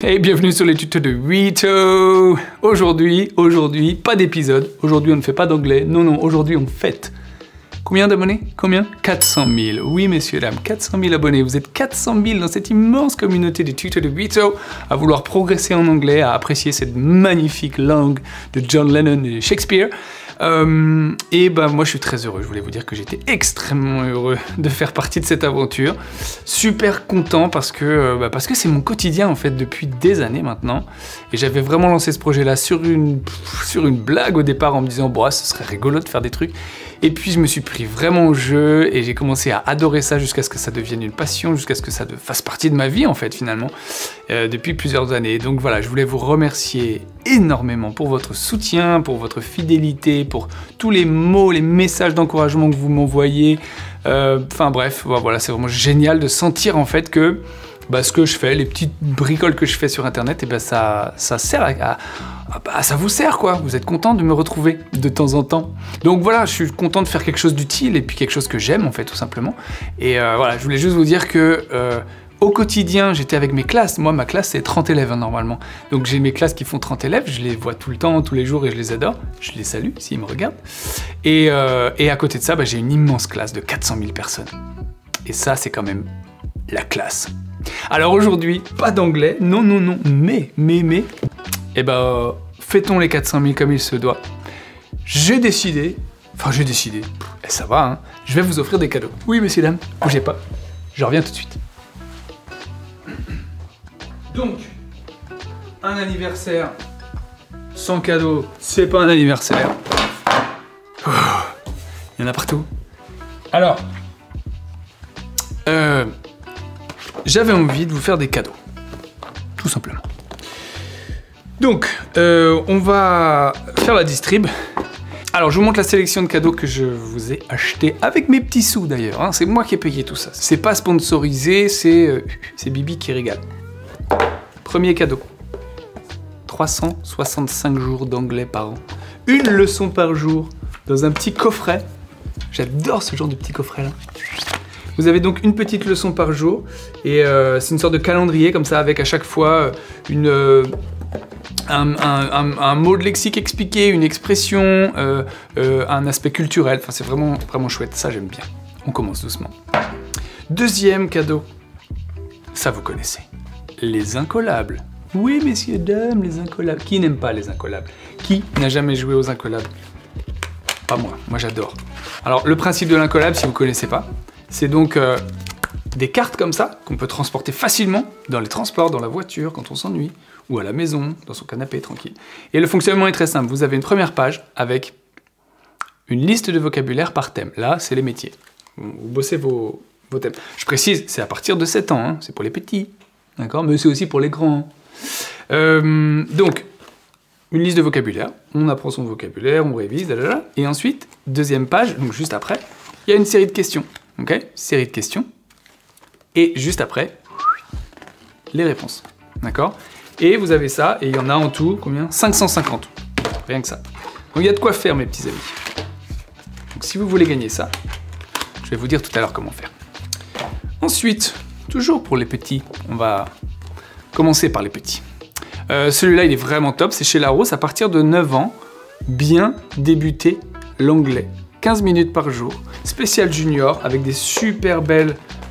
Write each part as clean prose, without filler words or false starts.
Hey, bienvenue sur les tutos de Rito. Aujourd'hui, pas d'épisode. Aujourd'hui, on ne fait pas d'anglais. Non, aujourd'hui, on fête. Combien d'abonnés? Combien? 400 000. Oui, messieurs, dames, 400 000 abonnés. Vous êtes 400 000 dans cette immense communauté des tutos de Rito à vouloir progresser en anglais, à apprécier cette magnifique langue de John Lennon et Shakespeare. Et ben moi je suis très heureux, je voulais vous dire que j'étais extrêmement heureux de faire partie de cette aventure, super content parce que c'est mon quotidien en fait depuis des années maintenant, et j'avais vraiment lancé ce projet là sur une blague au départ en me disant bon ce serait rigolo de faire des trucs, et puis je me suis pris vraiment au jeu et j'ai commencé à adorer ça jusqu'à ce que ça devienne une passion, jusqu'à ce que ça fasse partie de ma vie en fait finalement, depuis plusieurs années. Donc voilà, je voulais vous remercier énormément pour votre soutien, pour votre fidélité, pour tous les mots, les messages d'encouragement que vous m'envoyez. Enfin bref, voilà, c'est vraiment génial de sentir en fait que ce que je fais, les petites bricoles que je fais sur internet, et ça sert ça vous sert quoi. Vous êtes content de me retrouver de temps en temps. Donc voilà, je suis content de faire quelque chose d'utile et puis quelque chose que j'aime en fait tout simplement. Et voilà, je voulais juste vous dire que au quotidien, j'étais avec mes classes. Moi, ma classe, c'est 30 élèves normalement. Donc j'ai mes classes qui font 30 élèves, je les vois tout le temps, tous les jours, et je les adore. Je les salue s'ils me regardent. Et à côté de ça, j'ai une immense classe de 400 000 personnes. Et ça, c'est quand même la classe. Alors aujourd'hui, pas d'anglais, non, mais, fêtons les 400 000 comme il se doit. J'ai décidé, et ça va, hein, je vais vous offrir des cadeaux. Oui, messieurs, dames, bougez pas, je reviens tout de suite. Donc, un anniversaire sans cadeau, c'est pas un anniversaire. Il y en a partout. Alors, j'avais envie de vous faire des cadeaux, tout simplement. Donc, on va faire la distrib. Alors, je vous montre la sélection de cadeaux que je vous ai achetés avec mes petits sous d'ailleurs. Hein. C'est moi qui ai payé tout ça. C'est pas sponsorisé, c'est Bibi qui régale. Premier cadeau. 365 jours d'anglais par an. Une leçon par jour dans un petit coffret. J'adore ce genre de petit coffret là. Vous avez donc une petite leçon par jour et c'est une sorte de calendrier comme ça avec à chaque fois un mot de lexique expliqué, une expression, un aspect culturel. Enfin, c'est vraiment chouette, ça j'aime bien. On commence doucement. Deuxième cadeau, ça vous connaissez. Les incollables. Oui, messieurs, dames, les incollables. Qui n'aime pas les incollables? Qui n'a jamais joué aux incollables? Pas moi, moi j'adore. Alors, le principe de l'incollable, si vous ne connaissez pas, c'est donc des cartes comme ça, qu'on peut transporter facilement dans les transports, dans la voiture, quand on s'ennuie, ou à la maison, dans son canapé, tranquille. Et le fonctionnement est très simple. Vous avez une première page avec une liste de vocabulaire par thème. Là, c'est les métiers. Vous bossez vos thèmes. Je précise, c'est à partir de 7 ans, hein, c'est pour les petits. D'accord, mais c'est aussi pour les grands. Donc, une liste de vocabulaire. On apprend son vocabulaire, on révise, et ensuite, deuxième page, donc juste après, il y a une série de questions. Ok, série de questions. Et juste après, les réponses. D'accord? Et vous avez ça, et il y en a en tout, combien? 550. Rien que ça. Donc il y a de quoi faire, mes petits amis. Donc si vous voulez gagner ça, je vais vous dire tout à l'heure comment faire. Ensuite, toujours pour les petits, on va commencer par les petits. Celui-là, il est vraiment top, c'est chez Larousse, à partir de 9 ans, bien débuter l'anglais. 15 minutes par jour, spécial junior, avec des super belles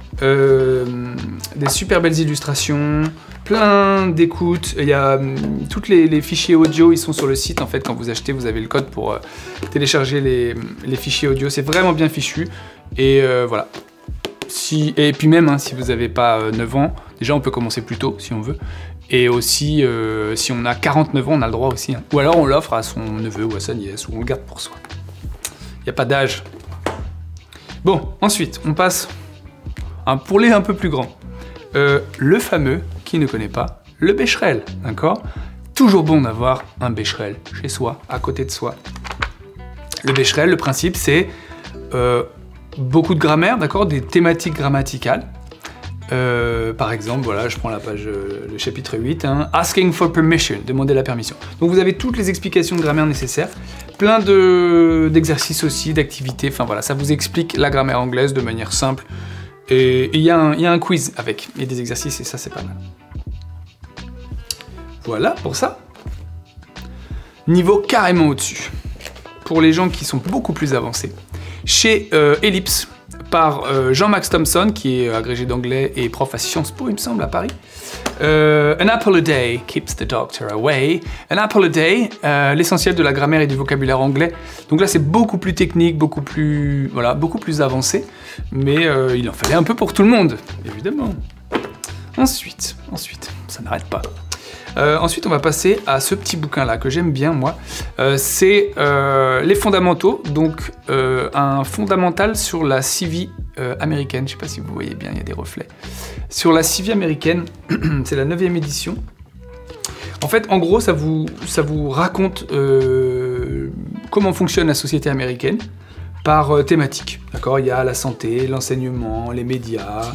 illustrations, plein d'écoutes. Il y a tous les fichiers audio, ils sont sur le site en fait. Quand vous achetez, vous avez le code pour télécharger les fichiers audio. C'est vraiment bien fichu. Et voilà. Et puis même, hein, si vous n'avez pas 9 ans, déjà on peut commencer plus tôt si on veut. Et aussi, si on a 49 ans, on a le droit aussi. Hein. Ou alors on l'offre à son neveu ou à sa nièce, ou on le garde pour soi. Il n'y a pas d'âge. Bon, ensuite, on passe pour les un peu plus grands. Le fameux, qui ne connaît pas, le Becherel, d'accord? Toujours bon d'avoir un Becherel chez soi, à côté de soi. Le Becherel, le principe, c'est beaucoup de grammaire, d'accord? Des thématiques grammaticales. Par exemple, voilà, je prends la page, le chapitre 8, hein, Asking for permission, demander la permission. Donc vous avez toutes les explications de grammaire nécessaires, plein d'exercices aussi, d'activités, enfin voilà, ça vous explique la grammaire anglaise de manière simple. Et il y a un quiz avec, et des exercices, et ça c'est pas mal. Voilà pour ça. Niveau carrément au-dessus. Pour les gens qui sont beaucoup plus avancés. Chez Ellipse, par Jean-Max Thompson, qui est agrégé d'anglais et prof à Sciences Po, il me semble, à Paris. An apple a day keeps the doctor away. An apple a day, l'essentiel de la grammaire et du vocabulaire anglais. Donc là, c'est beaucoup plus technique, beaucoup plus avancé. Mais il en fallait un peu pour tout le monde, évidemment. Ensuite, ça n'arrête pas. Ensuite, on va passer à ce petit bouquin-là que j'aime bien, moi. C'est les fondamentaux, donc un fondamental sur la CV américaine. Je ne sais pas si vous voyez bien, il y a des reflets. Sur la CV américaine, c'est la 9e édition. En fait, en gros, ça vous raconte comment fonctionne la société américaine par thématique. D'accord ? Il y a la santé, l'enseignement, les médias,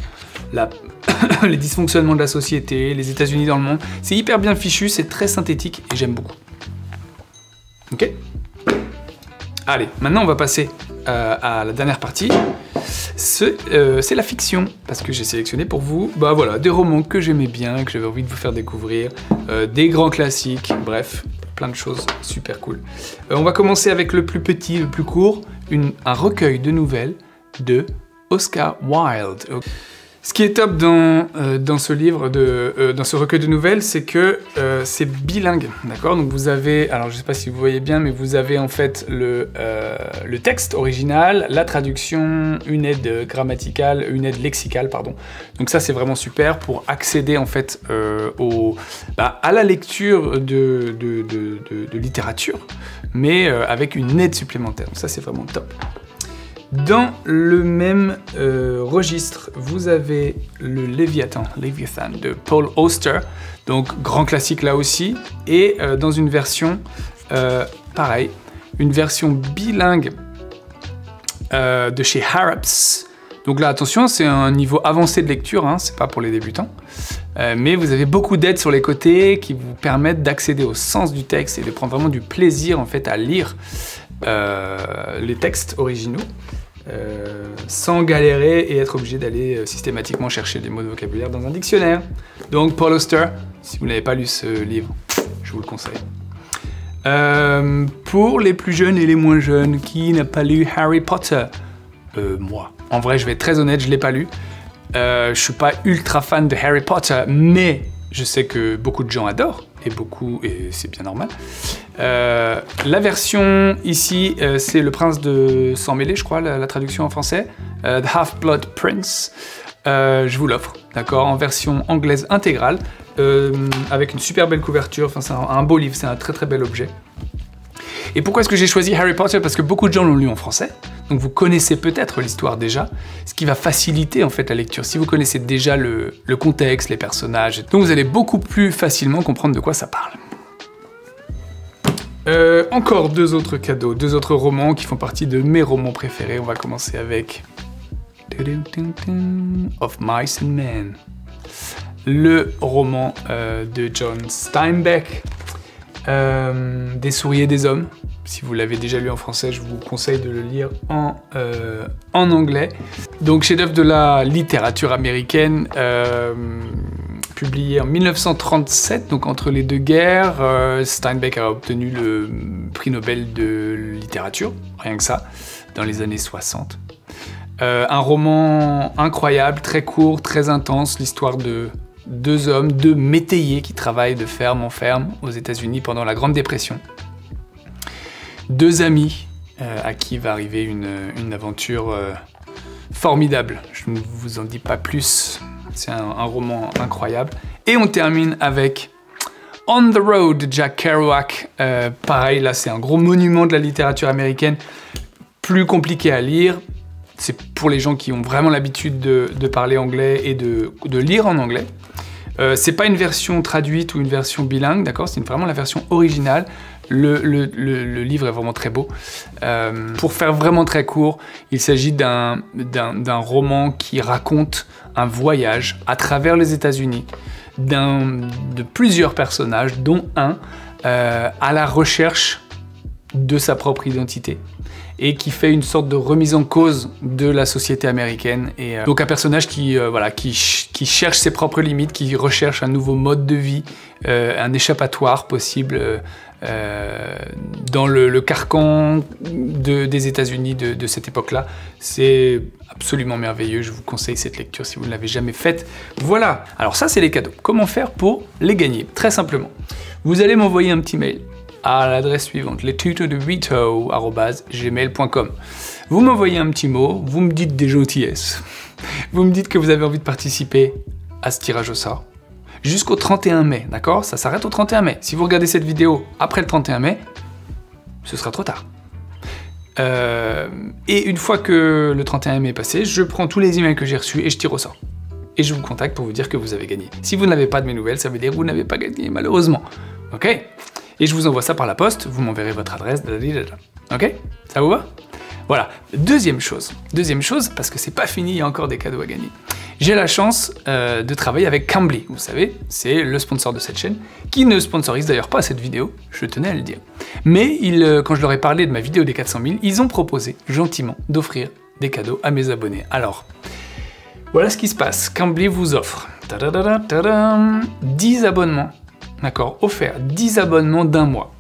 les dysfonctionnements de la société, les États-Unis dans le monde. C'est hyper bien fichu, c'est très synthétique et j'aime beaucoup. Ok ? Allez, maintenant on va passer à la dernière partie. C'est la fiction, parce que j'ai sélectionné pour vous des romans que j'aimais bien, que j'avais envie de vous faire découvrir, des grands classiques, bref, plein de choses super cool. On va commencer avec le plus petit, le plus court, un recueil de nouvelles de Oscar Wilde. Ce qui est top dans ce livre, dans ce recueil de nouvelles, c'est que c'est bilingue, d'accord ? Donc vous avez, alors je sais pas si vous voyez bien, mais vous avez en fait le texte original, la traduction, une aide grammaticale, une aide lexicale, pardon. Donc ça c'est vraiment super pour accéder en fait à la lecture de littérature, mais avec une aide supplémentaire. Donc ça c'est vraiment top. Dans le même registre, vous avez le Léviathan de Paul Auster, donc grand classique là aussi, et dans une version, pareil, une version bilingue de chez Harrops. Donc là, attention, c'est un niveau avancé de lecture, hein, c'est pas pour les débutants, mais vous avez beaucoup d'aides sur les côtés qui vous permettent d'accéder au sens du texte et de prendre vraiment du plaisir en fait à lire les textes originaux. Sans galérer et être obligé d'aller systématiquement chercher des mots de vocabulaire dans un dictionnaire. Donc Paul Auster, si vous n'avez pas lu ce livre, je vous le conseille. Pour les plus jeunes et les moins jeunes, qui n'a pas lu Harry Potter ? Moi. En vrai, je vais être très honnête, je ne l'ai pas lu. Je suis pas ultra fan de Harry Potter, mais je sais que beaucoup de gens adorent, et c'est bien normal. La version ici, c'est Le Prince de Sang Mêlé, je crois, la traduction en français. The Half-Blood Prince. Je vous l'offre, d'accord, en version anglaise intégrale, avec une super belle couverture. Enfin, c'est un beau livre, c'est un très très bel objet. Et pourquoi est-ce que j'ai choisi Harry Potter ? Parce que beaucoup de gens l'ont lu en français, donc vous connaissez peut-être l'histoire déjà, ce qui va faciliter en fait la lecture. Si vous connaissez déjà le contexte, les personnages, donc vous allez beaucoup plus facilement comprendre de quoi ça parle. Encore deux autres cadeaux, deux autres romans qui font partie de mes romans préférés. On va commencer avec Of Mice and Men, le roman de John Steinbeck, Des souris et des hommes. Si vous l'avez déjà lu en français, je vous conseille de le lire en anglais. Donc chef-d'œuvre de la littérature américaine, publié en 1937, donc entre les deux guerres. Steinbeck a obtenu le prix Nobel de littérature, rien que ça, dans les années 60. Un roman incroyable, très court, très intense, l'histoire de deux hommes, deux métayers qui travaillent de ferme en ferme aux États-Unis pendant la Grande Dépression. Deux amis à qui va arriver une aventure formidable. Je ne vous en dis pas plus, c'est un roman incroyable. Et on termine avec On the Road de Jack Kerouac. Pareil, là c'est un gros monument de la littérature américaine, plus compliqué à lire. C'est pour les gens qui ont vraiment l'habitude de parler anglais et de lire en anglais. C'est pas une version traduite ou une version bilingue, d'accord, c'est vraiment la version originale. Le livre est vraiment très beau. Pour faire vraiment très court, il s'agit d'un roman qui raconte un voyage à travers les États-Unis de plusieurs personnages, dont un à la recherche de sa propre identité et qui fait une sorte de remise en cause de la société américaine. Et donc un personnage qui cherche ses propres limites, qui recherche un nouveau mode de vie, un échappatoire possible dans le carcan des États-Unis de cette époque-là. C'est absolument merveilleux, je vous conseille cette lecture si vous ne l'avez jamais faite. Voilà, alors ça c'est les cadeaux. Comment faire pour les gagner? Très simplement, vous allez m'envoyer un petit mail à l'adresse suivante, lestuto@gmail.com. Vous m'envoyez un petit mot, vous me dites des gentillesses, vous me dites que vous avez envie de participer à ce tirage au sort. Jusqu'au 31 mai, d'accord? Ça s'arrête au 31 mai. Si vous regardez cette vidéo après le 31 mai, ce sera trop tard. Et une fois que le 31 mai est passé, je prends tous les emails que j'ai reçus et je tire au sort. Et je vous contacte pour vous dire que vous avez gagné. Si vous n'avez pas de mes nouvelles, ça veut dire que vous n'avez pas gagné, malheureusement. Ok? Et je vous envoie ça par la poste, vous m'enverrez votre adresse, ok? Ça vous va? Voilà. Deuxième chose, parce que c'est pas fini, il y a encore des cadeaux à gagner. J'ai la chance de travailler avec Cambly, vous savez, c'est le sponsor de cette chaîne, qui ne sponsorise d'ailleurs pas cette vidéo, je tenais à le dire. Mais quand je leur ai parlé de ma vidéo des 400 000, ils ont proposé gentiment d'offrir des cadeaux à mes abonnés. Alors, voilà ce qui se passe. Cambly vous offre 10 abonnements, d'accord, offert 10 abonnements d'un mois,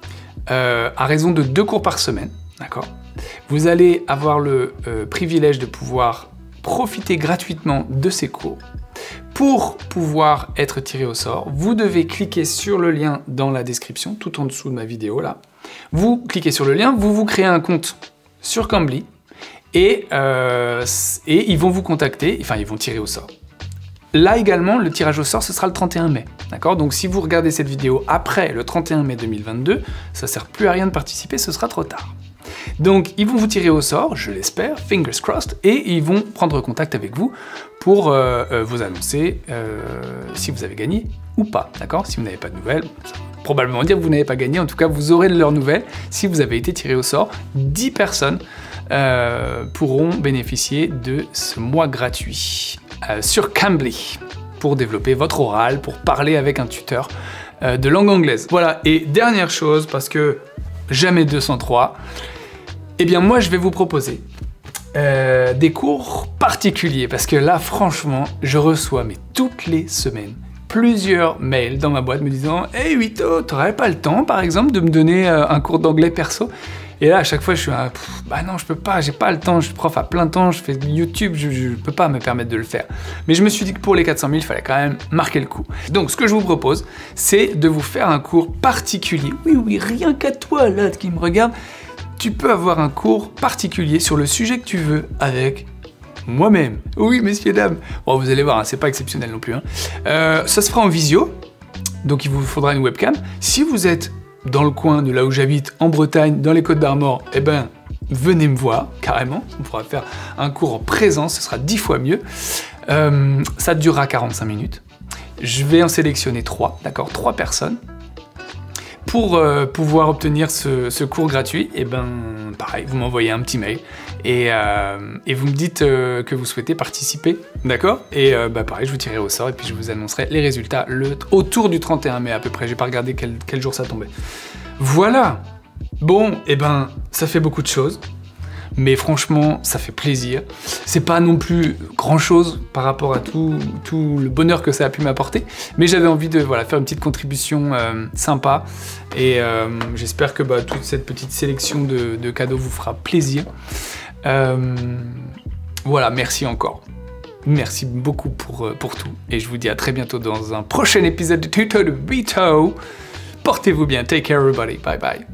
à raison de 2 cours par semaine, d'accord. Vous allez avoir le privilège de pouvoir profiter gratuitement de ces cours. Pour pouvoir être tiré au sort, vous devez cliquer sur le lien dans la description, tout en dessous de ma vidéo là. Vous cliquez sur le lien, vous créez un compte sur Cambly et ils vont vous contacter, enfin ils vont tirer au sort. Là également, le tirage au sort, ce sera le 31 mai, d'accord? Donc si vous regardez cette vidéo après le 31 mai 2022, ça sert plus à rien de participer, ce sera trop tard. Donc ils vont vous tirer au sort, je l'espère, fingers crossed, et ils vont prendre contact avec vous pour vous annoncer si vous avez gagné ou pas, d'accord? Si vous n'avez pas de nouvelles, ça va probablement dire que vous n'avez pas gagné, en tout cas vous aurez de leurs nouvelles si vous avez été tiré au sort. 10 personnes pourront bénéficier de ce mois gratuit sur Cambly pour développer votre oral, pour parler avec un tuteur de langue anglaise. Voilà, et dernière chose, parce que jamais 203, eh bien moi je vais vous proposer des cours particuliers, parce que là franchement, je reçois mais toutes les semaines plusieurs mails dans ma boîte me disant « Hey Vito, t'aurais pas le temps par exemple de me donner un cours d'anglais perso ?» Et là, à chaque fois, je suis bah non, je peux pas, j'ai pas le temps, je suis prof à plein temps, je fais YouTube, je peux pas me permettre de le faire. Mais je me suis dit que pour les 400 000, il fallait quand même marquer le coup. Donc, ce que je vous propose, c'est de vous faire un cours particulier. Oui, oui, rien qu'à toi, là, qui me regarde, tu peux avoir un cours particulier sur le sujet que tu veux avec moi-même. Oui, messieurs, dames. Bon, vous allez voir, hein, c'est pas exceptionnel non plus. Hein. Ça se fera en visio, donc il vous faudra une webcam. Si vous êtes dans le coin de là où j'habite, en Bretagne, dans les Côtes d'Armor, eh ben, venez me voir, carrément. On pourra faire un cours en présence, ce sera 10 fois mieux. Ça durera 45 minutes. Je vais en sélectionner 3, d'accord, 3 personnes. Pour pouvoir obtenir ce cours gratuit, eh ben, pareil, vous m'envoyez un petit mail et vous me dites que vous souhaitez participer, d'accord? Et bah, pareil, je vous tirerai au sort et puis je vous annoncerai les résultats autour du 31 mai à peu près. J'ai pas regardé quel jour ça tombait. Voilà. Bon, eh ben, ça fait beaucoup de choses. Mais franchement, ça fait plaisir. C'est pas non plus grand-chose par rapport à tout le bonheur que ça a pu m'apporter, mais j'avais envie de faire une petite contribution sympa, et j'espère que toute cette petite sélection de cadeaux vous fera plaisir. Voilà, merci encore. Merci beaucoup pour tout, et je vous dis à très bientôt dans un prochain épisode de Tuto de Vito. Portez-vous bien, take care everybody, bye bye.